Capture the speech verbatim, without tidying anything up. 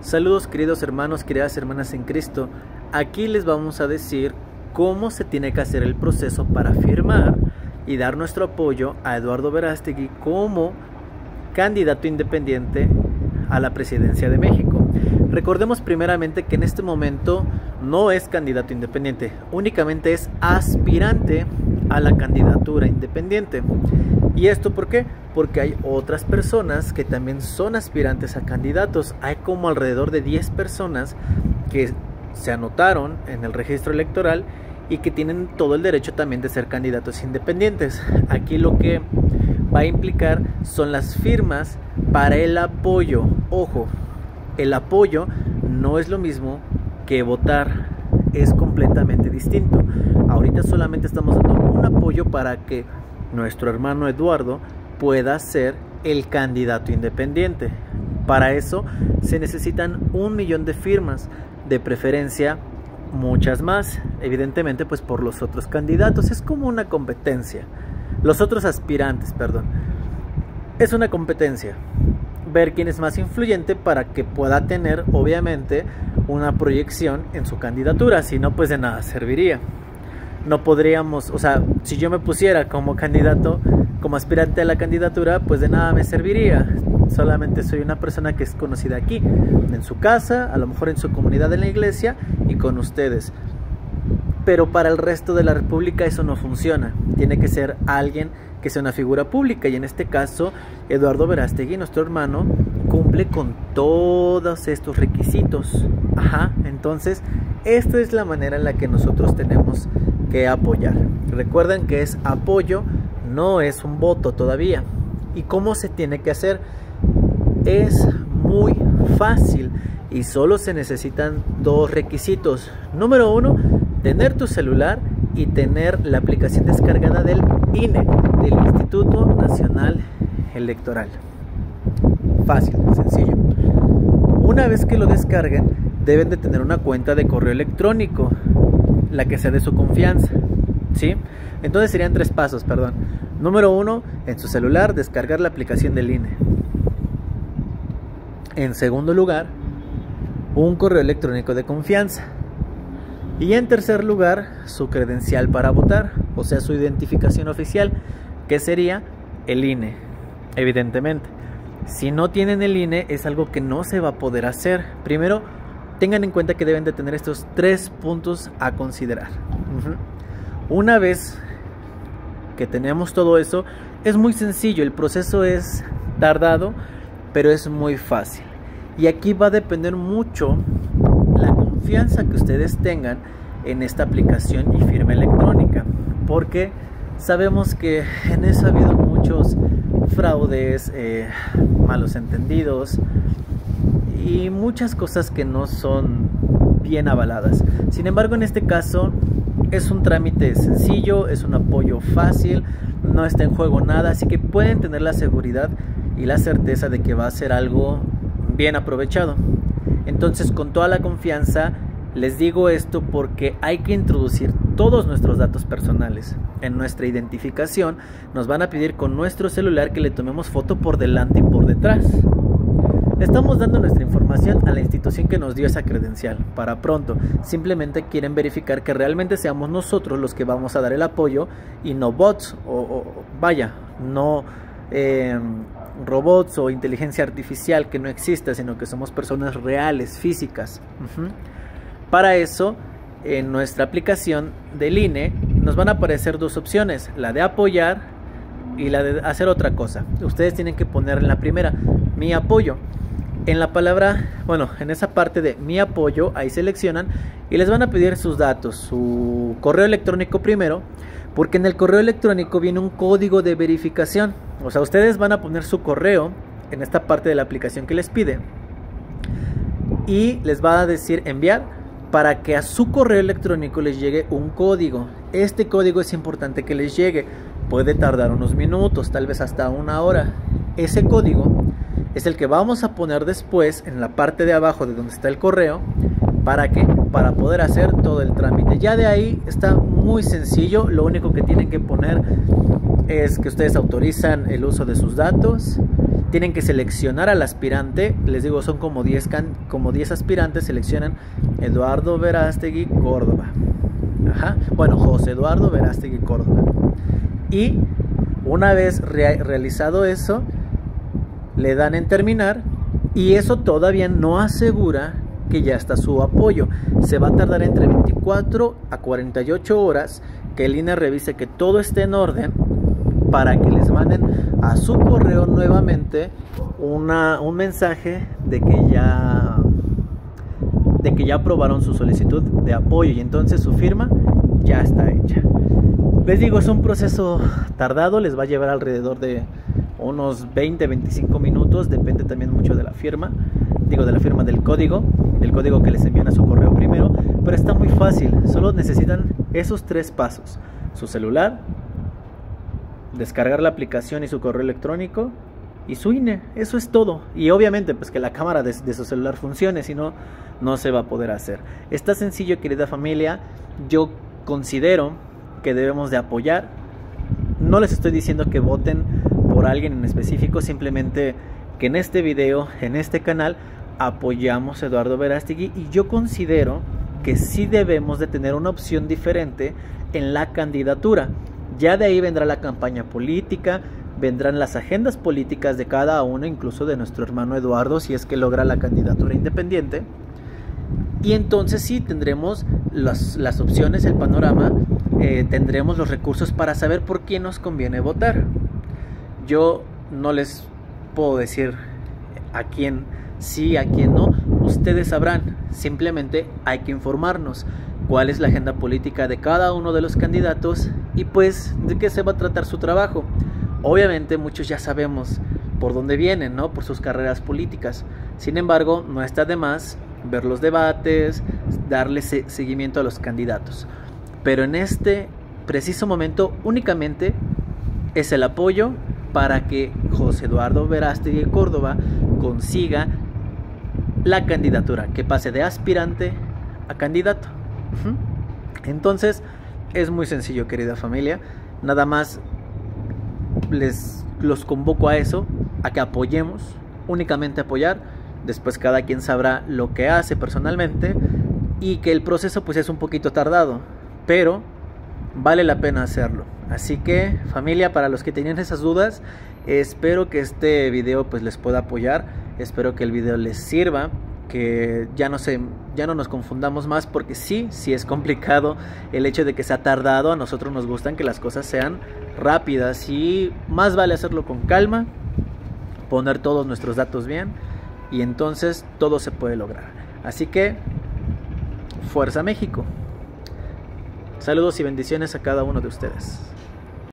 Saludos queridos hermanos, queridas hermanas en Cristo. Aquí les vamos a decir cómo se tiene que hacer el proceso para firmar y dar nuestro apoyo a Eduardo Verástegui como candidato independiente a la presidencia de México. Recordemos primeramente que en este momento no es candidato independiente, únicamente es aspirante a la candidatura independiente. ¿Y esto por qué? Porque hay otras personas que también son aspirantes a candidatos. Hay como alrededor de diez personas que se anotaron en el registro electoral y que tienen todo el derecho también de ser candidatos independientes. Aquí lo que va a implicar son las firmas para el apoyo. Ojo, el apoyo no es lo mismo que votar, es completamente distinto. Ahorita solamente estamos dando un apoyo para que nuestro hermano Eduardo pueda ser el candidato independiente. Para eso se necesitan un millón de firmas, de preferencia muchas más, evidentemente pues por los otros candidatos. Es como una competencia, los otros aspirantes, perdón. Es una competencia, ver quién es más influyente para que pueda tener obviamente una proyección en su candidatura, si no pues de nada serviría. No podríamos, o sea, si yo me pusiera como candidato, como aspirante a la candidatura, pues de nada me serviría. Solamente soy una persona que es conocida aquí, en su casa, a lo mejor en su comunidad, en la iglesia y con ustedes. Pero para el resto de la república eso no funciona. Tiene que ser alguien que sea una figura pública, y en este caso Eduardo Verástegui, nuestro hermano, cumple con todos estos requisitos. Ajá, entonces esta es la manera en la que nosotros tenemos que apoyar. Recuerden que es apoyo, no es un voto todavía. ¿Y cómo se tiene que hacer? Es muy fácil y solo se necesitan dos requisitos. Número uno, tener tu celular y tener la aplicación descargada del I N E, del Instituto Nacional Electoral. Fácil, sencillo. Una vez que lo descarguen, deben de tener una cuenta de correo electrónico, la que sea de su confianza, ¿sí? Entonces serían tres pasos, perdón. Número uno, en su celular descargar la aplicación del I N E. En segundo lugar, un correo electrónico de confianza. Y en tercer lugar, su credencial para votar, o sea, su identificación oficial, que sería el I N E, evidentemente. Si no tienen el I N E, es algo que no se va a poder hacer. Primero, tengan en cuenta que deben de tener estos tres puntos a considerar. Uh-huh. Una vez que tenemos todo eso, es muy sencillo. El proceso es tardado, pero es muy fácil. Y aquí va a depender mucho la confianza que ustedes tengan en esta aplicación y firma electrónica, porque sabemos que en eso ha habido muchos fraudes, eh, malos entendidos y muchas cosas que no son bien avaladas. Sin embargo, en este caso es un trámite sencillo, es un apoyo fácil, no está en juego nada, así que pueden tener la seguridad y la certeza de que va a ser algo bien aprovechado. Entonces, con toda la confianza les digo esto porque hay que introducir todos nuestros datos personales. En nuestra identificación nos van a pedir con nuestro celular que le tomemos foto por delante y por detrás. Estamos dando nuestra información a la institución que nos dio esa credencial. Para pronto, simplemente quieren verificar que realmente seamos nosotros los que vamos a dar el apoyo y no bots o, o vaya, no eh, robots o inteligencia artificial que no exista, sino que somos personas reales, físicas. Uh-huh. Para eso, en nuestra aplicación del I N E nos van a aparecer dos opciones, la de apoyar y la de hacer otra cosa. Ustedes tienen que poner en la primera, mi apoyo. En la palabra, bueno, en esa parte de mi apoyo, ahí seleccionan y les van a pedir sus datos, su correo electrónico primero, porque en el correo electrónico viene un código de verificación. O sea, ustedes van a poner su correo en esta parte de la aplicación que les pide y les va a decir enviar para que a su correo electrónico les llegue un código. Este código es importante que les llegue, puede tardar unos minutos, tal vez hasta una hora. Ese código es el que vamos a poner después en la parte de abajo de donde está el correo. ¿Para qué? Para poder hacer todo el trámite. Ya de ahí está muy sencillo. Lo único que tienen que poner es que ustedes autorizan el uso de sus datos, tienen que seleccionar al aspirante. Les digo, son como diez, como diez aspirantes. Seleccionan Eduardo Verástegui Córdoba. Ajá. Bueno, José Eduardo Verástegui Córdoba. Y una vez re realizado eso, le dan en terminar, y eso todavía no asegura que ya está su apoyo. Se va a tardar entre veinticuatro a cuarenta y ocho horas que el I N E revise que todo esté en orden, para que les manden a su correo nuevamente una, un mensaje de que ya de que ya aprobaron su solicitud de apoyo, y entonces su firma ya está hecha. Les digo, es un proceso tardado, les va a llevar alrededor de unos veinte a veinticinco minutos, depende también mucho de la firma, digo de la firma del código, del código que les envían a su correo primero, pero está muy fácil, solo necesitan esos tres pasos: su celular, descargar la aplicación y su correo electrónico, y su I N E. Eso es todo. Y obviamente pues que la cámara de, de su celular funcione, si no, no se va a poder hacer. Está sencillo, querida familia. Yo considero que debemos de apoyar. No les estoy diciendo que voten por alguien en específico, simplemente que en este video, en este canal, apoyamos a Eduardo Verástegui, y yo considero que sí debemos de tener una opción diferente en la candidatura. Ya de ahí vendrá la campaña política, vendrán las agendas políticas de cada uno, incluso de nuestro hermano Eduardo, si es que logra la candidatura independiente. Y entonces sí tendremos las, las opciones, el panorama, eh, tendremos los recursos para saber por quién nos conviene votar. Yo no les puedo decir a quién sí, a quién no, ustedes sabrán. Simplemente hay que informarnos cuál es la agenda política de cada uno de los candidatos y pues de qué se va a tratar su trabajo. Obviamente muchos ya sabemos por dónde vienen, ¿no? Por sus carreras políticas. Sin embargo, no está de más ver los debates, darle seguimiento a los candidatos. Pero en este preciso momento únicamente es el apoyo para que José Eduardo Verástegui Córdoba consiga la candidatura, que pase de aspirante a candidato. Entonces es muy sencillo, querida familia. Nada más les los convoco a eso, a que apoyemos, únicamente apoyar. Después cada quien sabrá lo que hace personalmente, y que el proceso pues es un poquito tardado, pero vale la pena hacerlo. Así que familia, para los que tenían esas dudas, espero que este video pues les pueda apoyar, espero que el video les sirva, que ya no se, ya no nos confundamos más, porque sí, sí es complicado el hecho de que se ha tardado. A nosotros nos gustan que las cosas sean rápidas, y más vale hacerlo con calma, poner todos nuestros datos bien, y entonces todo se puede lograr. Así que fuerza México. Saludos y bendiciones a cada uno de ustedes.